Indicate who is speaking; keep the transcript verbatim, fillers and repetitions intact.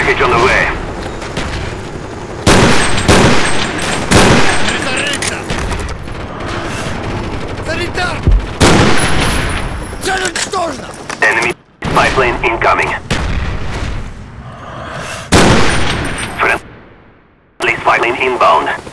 Speaker 1: package on the way. Enemy spy plane incoming. Friendly spy plane inbound.